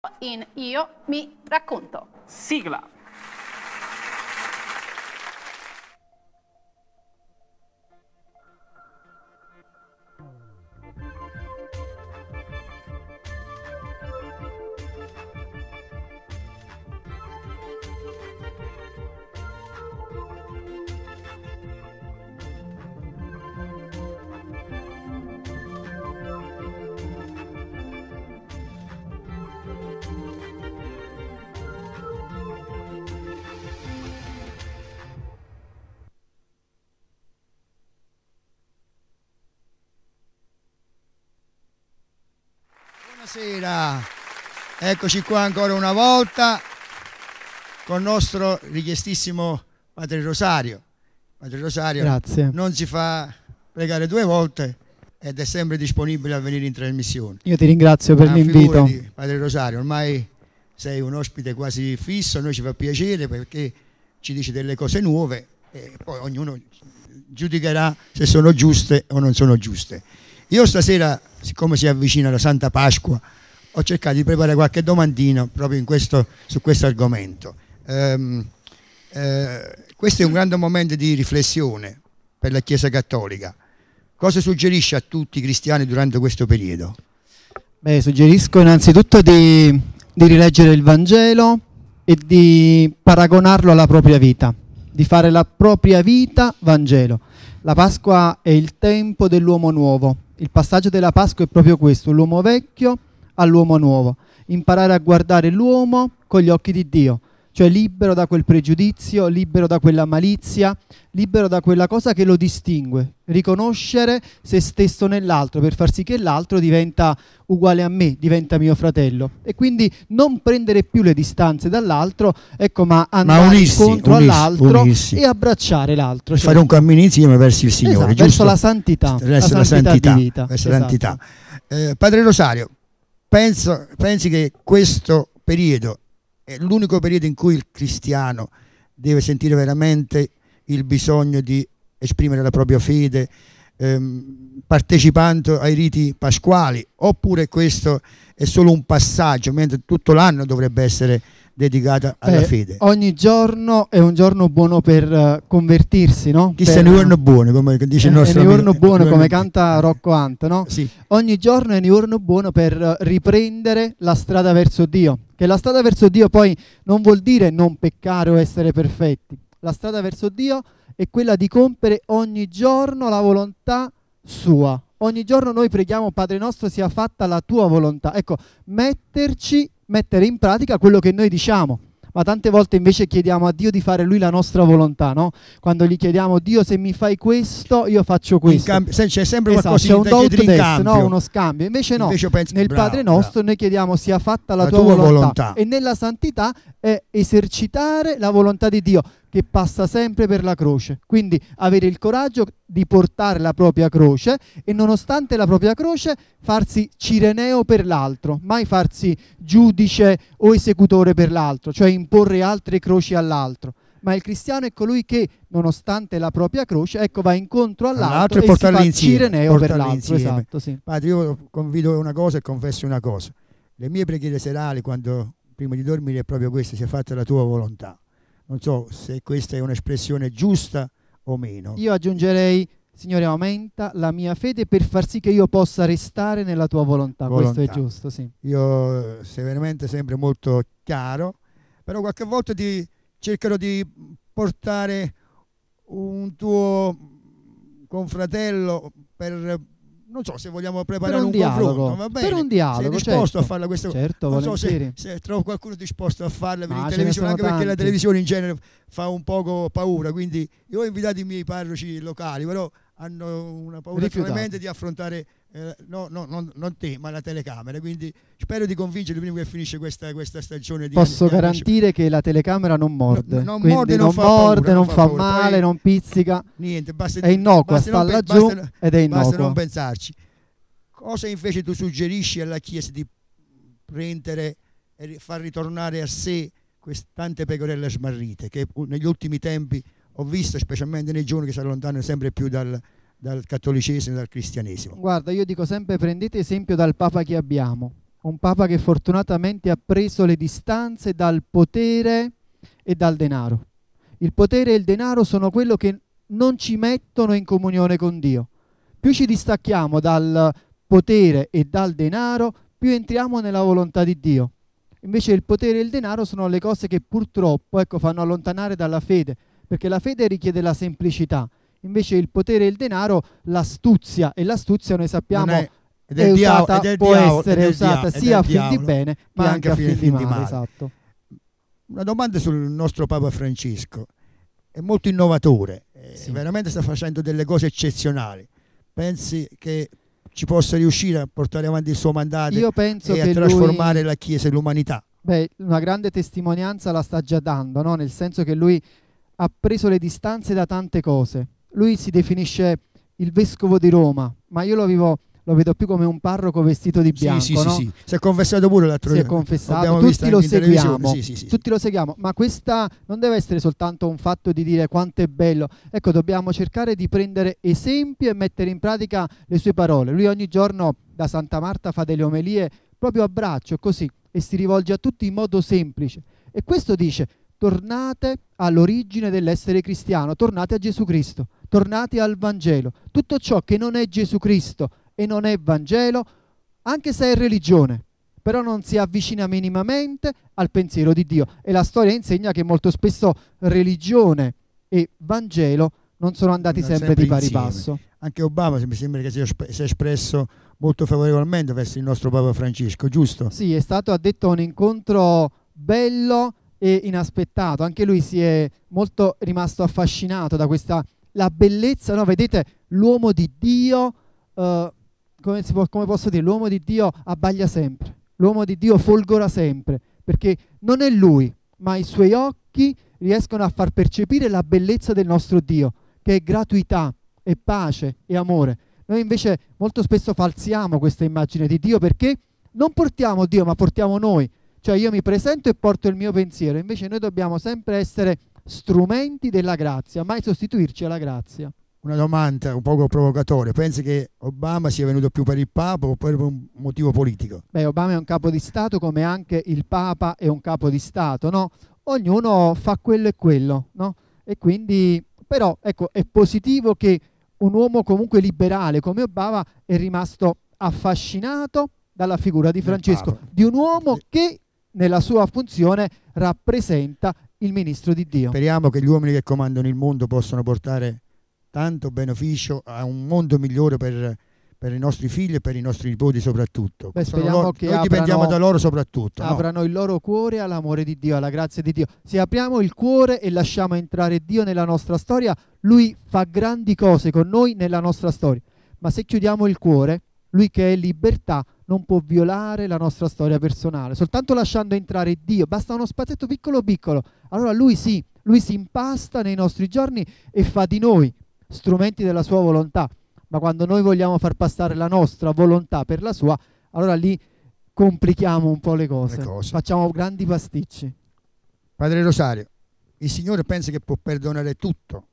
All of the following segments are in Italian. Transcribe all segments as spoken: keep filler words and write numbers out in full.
in Io mi racconto. Sigla. Buonasera, eccoci qua ancora una volta con il nostro richiestissimo Padre Rosario. Padre Rosario Grazie. Non si fa pregare due volte ed è sempre disponibile a venire in trasmissione. Io ti ringrazio per Ah, l'invito. figurati, Padre Rosario, ormai sei un ospite quasi fisso, a noi ci fa piacere perché ci dici delle cose nuove e poi ognuno giudicherà se sono giuste o non sono giuste. Io stasera, siccome si avvicina la Santa Pasqua, ho cercato di preparare qualche domandina proprio in questo, su questo argomento. Ehm, eh, questo è un grande momento di riflessione per la Chiesa Cattolica. Cosa suggerisce a tutti i cristiani durante questo periodo? Beh, suggerisco innanzitutto di, di rileggere il Vangelo e di paragonarlo alla propria vita, di fare la propria vita Vangelo. La Pasqua è il tempo dell'uomo nuovo. Il passaggio della Pasqua è proprio questo, l'uomo vecchio all'uomo nuovo. Imparare a guardare l'uomo con gli occhi di Dio, cioè libero da quel pregiudizio, libero da quella malizia, libero da quella cosa che lo distingue. Riconoscere se stesso nell'altro per far sì che l'altro diventa uguale a me, diventa mio fratello. E quindi non prendere più le distanze dall'altro, ecco, ma andare ma unirsi, incontro unirsi, all'altro unirsi. e abbracciare l'altro. Fare un cammino insieme verso il Signore, Esatto, giusto? verso la santità, verso la la santità santità, di vita. verso la Esatto. santità. Eh, Padre Rosario, penso, pensi che questo periodo è l'unico periodo in cui il cristiano deve sentire veramente il bisogno di esprimere la propria fede ehm, partecipando ai riti pasquali, oppure questo è solo un passaggio mentre tutto l'anno dovrebbe essere dedicato alla Beh, fede? Ogni giorno è un giorno buono per uh, convertirsi, no? Chi Per, se ne giorno buono, come dice il eh, nostro è un amico- giorno buono, il come giorno- canta Rocco Hunt, no? Sì. Ogni giorno è un giorno buono per uh, riprendere la strada verso Dio. Che la strada verso Dio poi non vuol dire non peccare o essere perfetti. La strada verso Dio è quella di compiere ogni giorno la volontà sua. Ogni giorno noi preghiamo: Padre nostro, sia fatta la tua volontà. Ecco, metterci, mettere in pratica quello che noi diciamo. Ma tante volte invece chiediamo a Dio di fare Lui la nostra volontà, no? Quando gli chiediamo: Dio, se mi fai questo, io faccio In questo. cambio- se c'è sempre Esatto, qualcosa c'è un da do ut chiedere in des, cambio. no? Uno scambio. Invece no, Invece penso- nel bravo, Padre nostro bravo. noi chiediamo: sia fatta la, La tua, tua volontà. volontà. E nella santità è esercitare la volontà di Dio, che passa sempre per la croce. Quindi avere il coraggio di portare la propria croce e, nonostante la propria croce, farsi cireneo per l'altro, mai farsi giudice o esecutore per l'altro, cioè imporre altre croci all'altro. Ma il cristiano è colui che, nonostante la propria croce, ecco, va incontro all'altro, All'altro e e si portarli fa insieme, cireneo per portarli l'altro. insieme. Esatto, sì. Padre, io convido una cosa e confesso una cosa. Le mie preghiere serali, quando prima di dormire, è proprio questa: sia fatta la tua volontà. Non so se questa è un'espressione giusta o meno. Io aggiungerei: Signore, aumenta la mia fede per far sì che io possa restare nella tua volontà. Volontà. Questo è giusto, sì. Io sei veramente sempre molto chiaro, però qualche volta ti cercherò di portare un tuo confratello per, non so, se vogliamo preparare Per un un, dialogo, confronto, va bene? per un dialogo, sei disposto certo. a farla questa Certo, non so se, volentieri. se trovo qualcuno disposto a farla per Ma in ce ne televisione, sono anche perché la tanti. televisione in genere fa un poco paura, quindi io ho invitato i miei parroci locali, però hanno una paura Rifiutato. tremenda di affrontare eh, no, no, non, non te, ma la telecamera, quindi spero di convincerli prima che finisce questa, questa stagione di Posso di- garantire che la telecamera non morde, No, non quindi morde, non, non fa morde, paura, non non fa, fa paura. male, Poi- non pizzica, niente, basta, è innocua, basta sta non pe- laggiù basta- ed è basta innocua. non pensarci. Cosa invece tu suggerisci alla Chiesa di prendere e ri- far ritornare a sé queste tante pecorelle smarrite che u- negli ultimi tempi ho visto, specialmente nei giorni che si allontanano sempre più dal, dal cattolicesimo e dal cristianesimo? Guarda, io dico sempre: prendete esempio dal Papa che abbiamo, un Papa che fortunatamente ha preso le distanze dal potere e dal denaro. Il potere e il denaro sono quello che non ci mettono in comunione con Dio. Più ci distacchiamo dal potere e dal denaro, più entriamo nella volontà di Dio. Invece il potere e il denaro sono le cose che purtroppo, ecco, fanno allontanare dalla fede, perché la fede richiede la semplicità. Invece il potere e il denaro, l'astuzia, e l'astuzia noi sappiamo Non è, ed è è il dia- usata, ed è il può diavolo- essere ed è il usata dia- ed è sia a il fin di diavolo, bene ma che anche a fin di male. Esatto. Una domanda sul nostro Papa Francesco. È molto innovatore, eh, Sì. veramente sta facendo delle cose eccezionali. Pensi che ci possa riuscire a portare avanti il suo mandato Io penso e a che trasformare lui, la Chiesa e l'umanità? beh, una grande testimonianza la sta già dando, no? Nel senso che lui ha preso le distanze da tante cose. Lui si definisce il vescovo di Roma, ma io lo, vivo, lo vedo più come un parroco vestito di bianco. Sì, sì, no? sì, sì. Si è confessato pure l'altro Si è giorno. confessato, Abbiamo visto tutti lo anche in televisione. seguiamo, Sì, sì, sì, tutti lo seguiamo, ma questa non deve essere soltanto un fatto di dire quanto è bello. Ecco, dobbiamo cercare di prendere esempi e mettere in pratica le sue parole. Lui ogni giorno da Santa Marta fa delle omelie proprio a braccio, così, e si rivolge a tutti in modo semplice. E questo dice: tornate all'origine dell'essere cristiano, tornate a Gesù Cristo, tornate al Vangelo. Tutto ciò che non è Gesù Cristo e non è Vangelo, anche se è religione, però non si avvicina minimamente al pensiero di Dio. E la storia insegna che molto spesso religione e Vangelo non sono andati Non sempre, sempre di pari insieme. passo. Anche Obama mi sembra che si è esp- si è espresso molto favorevolmente verso il nostro Papa Francesco, giusto? Sì, è stato, ha detto, un incontro bello e inaspettato. Anche lui si è molto rimasto affascinato da questa, la bellezza, no? Vedete, l'uomo di Dio, eh, come, si può, come posso dire, l'uomo di Dio abbaglia sempre, l'uomo di Dio folgora sempre, perché non è lui, ma i suoi occhi riescono a far percepire la bellezza del nostro Dio, che è gratuità, è pace, è amore. Noi invece molto spesso falsiamo questa immagine di Dio, perché non portiamo Dio, ma portiamo noi. Cioè io mi presento e porto il mio pensiero, invece noi dobbiamo sempre essere strumenti della grazia, mai sostituirci alla grazia. Una domanda un poco provocatoria. Pensi che Obama sia venuto più per il Papa o per un motivo politico? Beh, Obama è un capo di Stato, come anche il Papa è un capo di Stato, no? Ognuno fa quello e quello, no? E quindi, però, ecco, è positivo che un uomo comunque liberale come Obama è rimasto affascinato dalla figura di Del Francesco, Papa. di un uomo che nella sua funzione rappresenta il ministro di Dio. Speriamo che gli uomini che comandano il mondo possano portare tanto beneficio a un mondo migliore per, per i nostri figli e per i nostri nipoti soprattutto. Beh, Sono speriamo loro- che noi dipendiamo aprano- da loro soprattutto. no? Aprano il loro cuore all'amore di Dio, alla grazia di Dio. Se apriamo il cuore e lasciamo entrare Dio nella nostra storia, Lui fa grandi cose con noi nella nostra storia. Ma se chiudiamo il cuore, Lui che è libertà non può violare la nostra storia personale. Soltanto lasciando entrare Dio, basta uno spazietto piccolo piccolo. Allora Lui sì, Lui si impasta nei nostri giorni e fa di noi strumenti della sua volontà. Ma quando noi vogliamo far passare la nostra volontà per la sua, allora lì complichiamo un po' le cose, Le cose. facciamo grandi pasticci. Padre Rosario, il Signore pensa che può perdonare tutto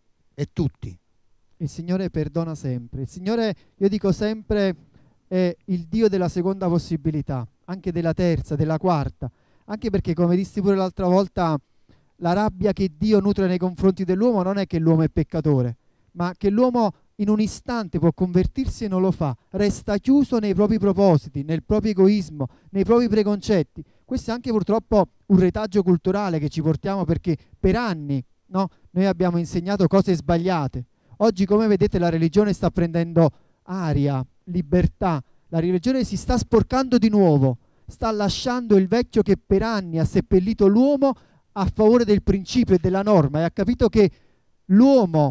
e tutti. Il Signore perdona sempre. Il Signore, io dico sempre, è il Dio della seconda possibilità, anche della terza, della quarta, anche perché, come dissi pure l'altra volta, la rabbia che Dio nutre nei confronti dell'uomo non è che l'uomo è peccatore, ma che l'uomo in un istante può convertirsi e non lo fa, resta chiuso nei propri propositi, nel proprio egoismo, nei propri preconcetti. Questo è anche purtroppo un retaggio culturale che ci portiamo, perché per anni, no, noi abbiamo insegnato cose sbagliate. Oggi, come vedete, la religione sta prendendo aria, libertà. La religione si sta sporcando di nuovo, sta lasciando il vecchio che per anni ha seppellito l'uomo a favore del principio e della norma, e ha capito che l'uomo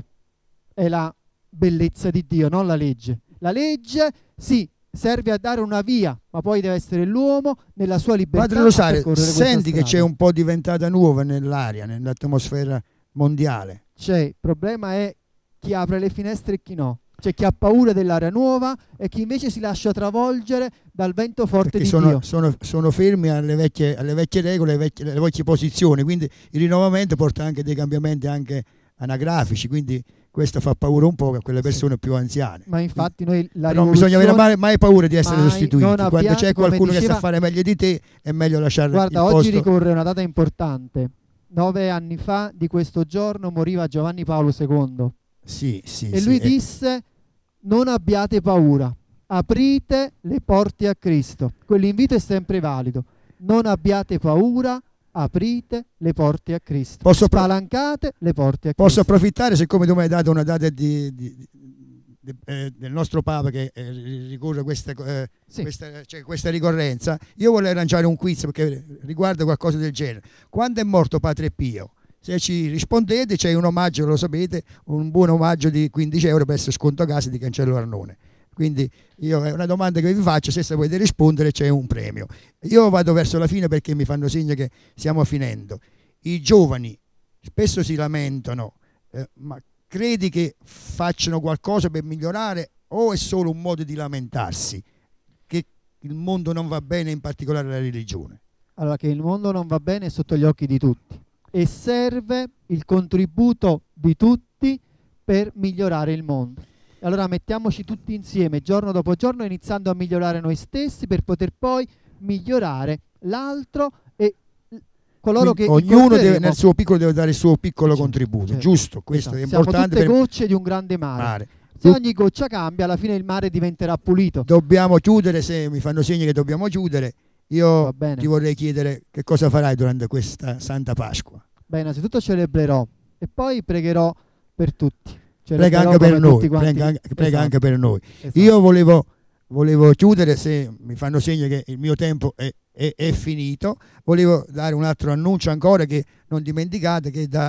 è la bellezza di Dio, non la legge. La legge, sì, serve a dare una via, ma poi deve essere l'uomo nella sua libertà. Padre Rosario, a percorrere questa senti che c'è strada. un po' diventata nuova nell'aria, nell'atmosfera mondiale. C'è, il problema è chi apre le finestre e chi no. C'è chi ha paura dell'aria nuova e chi invece si lascia travolgere dal vento forte Perché di sono, Dio. sono, sono fermi alle vecchie, alle vecchie regole, alle vecchie, alle vecchie posizioni, quindi il rinnovamento porta anche dei cambiamenti anche anagrafici, quindi questo fa paura un po' a quelle persone Sì. più anziane. Ma infatti noi la non bisogna avere mai, mai paura di essere mai, sostituiti. non Quando abbia- c'è come qualcuno che diceva- sa fare meglio di te, è meglio lasciare Guarda, il oggi posto. ricorre una data importante. Nove anni fa di questo giorno moriva Giovanni Paolo secondo. Sì, sì, E sì, lui eh, disse: non abbiate paura, aprite le porte a Cristo. Quell'invito è sempre valido. Non abbiate paura, aprite le porte a Cristo. Posso pro- Spalancate le porte a Posso Cristo. approfittare, siccome tu mi hai dato una data di, di- di- eh, del nostro Papa che eh, ricorre questa, eh, Sì. questa, cioè, questa ricorrenza, io vorrei lanciare un quiz perché riguarda qualcosa del genere. Quando è morto Padre Pio? Se ci rispondete c'è un omaggio, lo sapete, un buon omaggio di quindici euro per essere sconto a casa di Cancello Arnone. Quindi io è una domanda che vi faccio, se volete rispondere c'è un premio. Io vado verso la fine perché mi fanno segno che stiamo finendo. I giovani spesso si lamentano, eh, ma credi che facciano qualcosa per migliorare o è solo un modo di lamentarsi? Che il mondo non va bene, in particolare la religione? Allora, che il mondo non va bene è sotto gli occhi di tutti e serve il contributo di tutti per migliorare il mondo. Allora mettiamoci tutti insieme giorno dopo giorno, iniziando a migliorare noi stessi per poter poi migliorare l'altro e coloro Quindi che ognuno deve, incontreremo. nel suo piccolo deve dare il suo piccolo Certo, contributo, certo. giusto? Questo Esatto. è Siamo importante tutte per gocce di un grande mare. mare. Se ogni goccia cambia, alla fine il mare diventerà pulito. Dobbiamo chiudere, se mi fanno segno che dobbiamo chiudere, Va io bene. ti vorrei chiedere che cosa farai durante questa Santa Pasqua. Beh, innanzitutto celebrerò e poi pregherò per tutti. Prega Celebrerò anche per come noi, tutti quanti. prega, anche, prega Esatto, anche per noi. esatto. Io volevo, volevo chiudere, se mi fanno segno che il mio tempo è, è- è finito, volevo dare un altro annuncio ancora, che non dimenticate che da,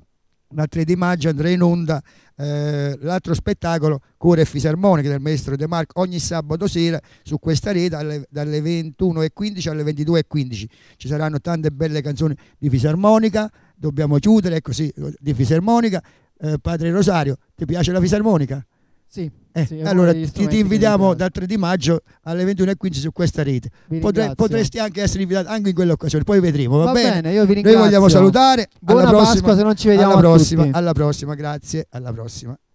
dal tre di maggio andrà in onda eh, l'altro spettacolo Cuore e Fisarmonica del maestro De Marco, ogni sabato sera su questa rete alle- dalle ventuno e quindici alle ventidue e quindici. Ci saranno tante belle canzoni di fisarmonica, dobbiamo chiudere, ecco sì, di fisarmonica. Eh, Padre Rosario, ti piace la fisarmonica? Sì, Eh, sì, è uno allora degli ti, strumenti ti che mi invitiamo piace. dal tre di maggio alle ventuno e quindici su questa rete. Vi Potre- ringrazio. potresti anche essere invitato anche in quell'occasione, poi vedremo, va, Va bene? bene, io vi Noi ringrazio. vogliamo salutare, Buona alla prossima, Pasqua se non ci vediamo alla a prossima, tutti. alla prossima, grazie, alla prossima.